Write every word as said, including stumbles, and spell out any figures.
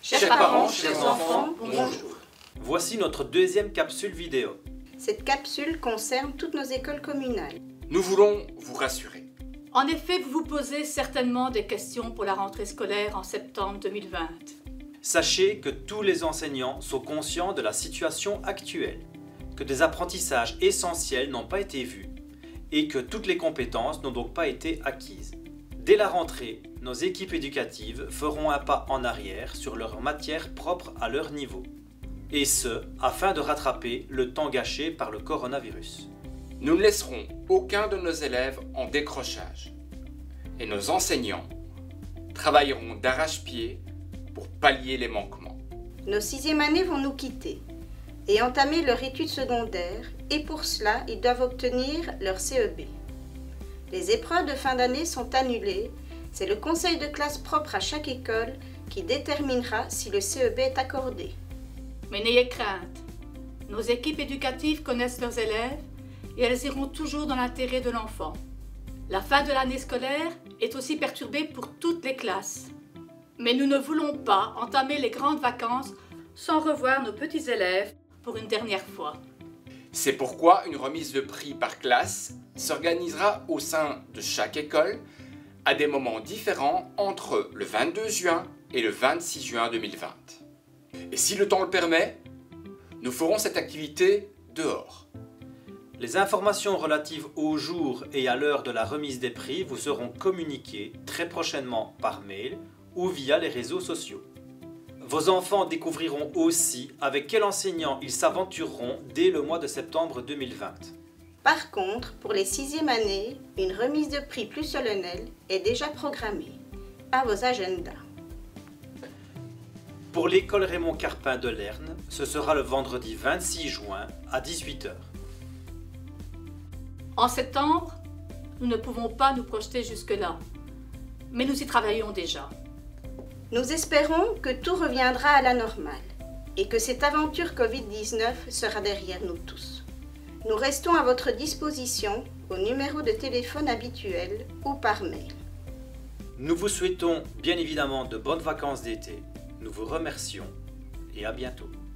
Chers parents, chers enfants, bonjour. Voici notre deuxième capsule vidéo. Cette capsule concerne toutes nos écoles communales. Nous voulons vous rassurer. En effet, vous vous posez certainement des questions pour la rentrée scolaire en septembre deux mille vingt. Sachez que tous les enseignants sont conscients de la situation actuelle, que des apprentissages essentiels n'ont pas été vus et que toutes les compétences n'ont donc pas été acquises. Dès la rentrée, nos équipes éducatives feront un pas en arrière sur leurs matières propres à leur niveau. Et ce, afin de rattraper le temps gâché par le coronavirus. Nous ne laisserons aucun de nos élèves en décrochage. Et nos enseignants travailleront d'arrache-pied pour pallier les manquements. Nos sixième années vont nous quitter et entamer leur étude secondaire, et pour cela, ils doivent obtenir leur C E B. Les épreuves de fin d'année sont annulées. C'est le conseil de classe propre à chaque école qui déterminera si le C E B est accordé. Mais n'ayez crainte, nos équipes éducatives connaissent leurs élèves et elles iront toujours dans l'intérêt de l'enfant. La fin de l'année scolaire est aussi perturbée pour toutes les classes. Mais nous ne voulons pas entamer les grandes vacances sans revoir nos petits élèves pour une dernière fois. C'est pourquoi une remise de prix par classe s'organisera au sein de chaque école à des moments différents entre le vingt-deux juin et le vingt-six juin deux mille vingt. Et si le temps le permet, nous ferons cette activité dehors. Les informations relatives au jour et à l'heure de la remise des prix vous seront communiquées très prochainement par mail ou via les réseaux sociaux. Vos enfants découvriront aussi avec quel enseignant ils s'aventureront dès le mois de septembre deux mille vingt. Par contre, pour les sixième années, une remise de prix plus solennelle est déjà programmée. À vos agendas. Pour l'école Raymond Carpin de Lerne, ce sera le vendredi vingt-six juin à dix-huit heures. En septembre, nous ne pouvons pas nous projeter jusque-là, mais nous y travaillons déjà. Nous espérons que tout reviendra à la normale et que cette aventure covid dix-neuf sera derrière nous tous. Nous restons à votre disposition au numéro de téléphone habituel ou par mail. Nous vous souhaitons bien évidemment de bonnes vacances d'été. Nous vous remercions et à bientôt.